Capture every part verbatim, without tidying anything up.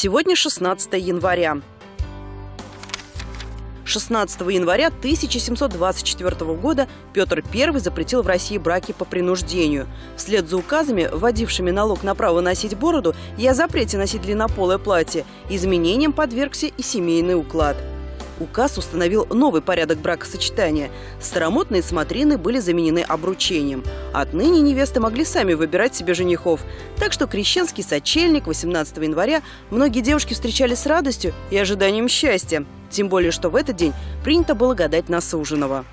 Сегодня шестнадцатое января. шестнадцатого января тысяча семьсот двадцать четвёртого года Петр Первый запретил в России браки по принуждению. Вслед за указами, вводившими налог на право носить бороду и о запрете носить длиннополое платье, изменениям подвергся и семейный уклад. Указ установил новый порядок бракосочетания. Старомодные смотрины были заменены обручением. Отныне невесты могли сами выбирать себе женихов. Так что крещенский сочельник восемнадцатого января многие девушки встречали с радостью и ожиданием счастья. Тем более, что в этот день принято было гадать на суженого.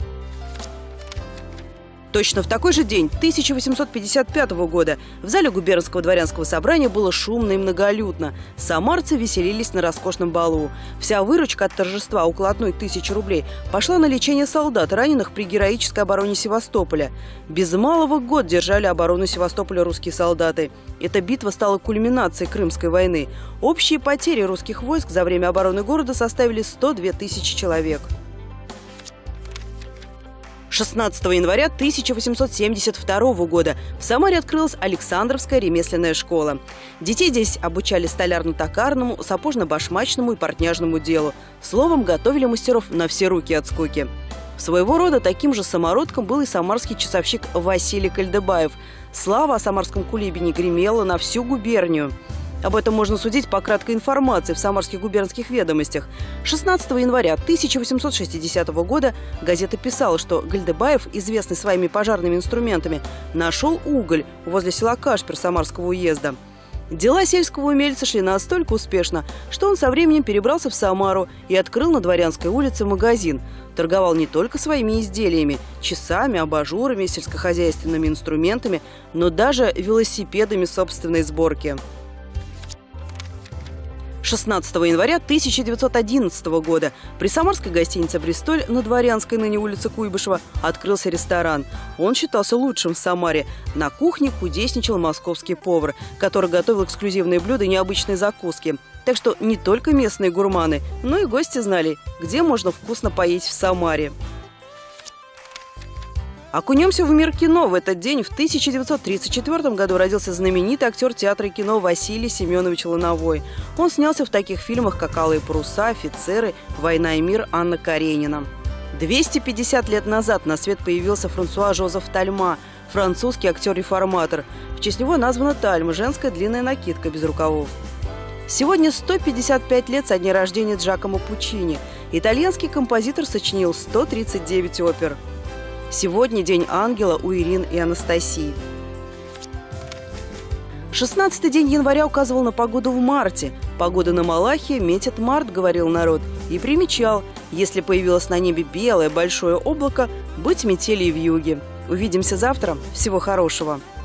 Точно в такой же день, тысяча восемьсот пятьдесят пятого года, в зале губернского дворянского собрания было шумно и многолюдно. Самарцы веселились на роскошном балу. Вся выручка от торжества, около одной тысячи рублей, пошла на лечение солдат, раненых при героической обороне Севастополя. Без малого год держали оборону Севастополя русские солдаты. Эта битва стала кульминацией Крымской войны. Общие потери русских войск за время обороны города составили сто две тысячи человек. шестнадцатого января тысяча восемьсот семьдесят второго года в Самаре открылась Александровская ремесленная школа. Детей здесь обучали столярно-токарному, сапожно-башмачному и портняжному делу. Словом, готовили мастеров на все руки от скуки. Своего рода таким же самородком был и самарский часовщик Василий Кальдыбаев. Слава о самарском кулибине гремела на всю губернию. Об этом можно судить по краткой информации в самарских губернских ведомостях. шестнадцатого января тысяча восемьсот шестидесятого года газета писала, что Кальдыбаев, известный своими пожарными инструментами, нашел уголь возле села Кашпер Самарского уезда. Дела сельского умельца шли настолько успешно, что он со временем перебрался в Самару и открыл на Дворянской улице магазин. Торговал не только своими изделиями – часами, абажурами, сельскохозяйственными инструментами, но даже велосипедами собственной сборки. шестнадцатого января тысяча девятьсот одиннадцатого года при самарской гостинице «Бристоль» на Дворянской, ныне улице Куйбышева, открылся ресторан. Он считался лучшим в Самаре. На кухне кудесничал московский повар, который готовил эксклюзивные блюда и необычные закуски. Так что не только местные гурманы, но и гости знали, где можно вкусно поесть в Самаре. Окунемся в мир кино. В этот день, в тысяча девятьсот тридцать четвёртом году, родился знаменитый актер театра и кино Василий Семенович Лановой. Он снялся в таких фильмах, как «Алые паруса», «Офицеры», «Война и мир», Анна Каренина. двести пятьдесят лет назад на свет появился Франсуа Жозеф Тальма, французский актер-реформатор. В честь него названа Тальма – женская длинная накидка без рукавов. Сегодня сто пятьдесят пять лет со дня рождения Джакомо Пуччини. Итальянский композитор сочинил сто тридцать девять опер. Сегодня день ангела у Ирины и Анастасии. шестнадцатый день января указывал на погоду в марте. Погода на Малахе метит март, говорил народ. И примечал, если появилось на небе белое большое облако, быть метели и вьюги. Увидимся завтра. Всего хорошего.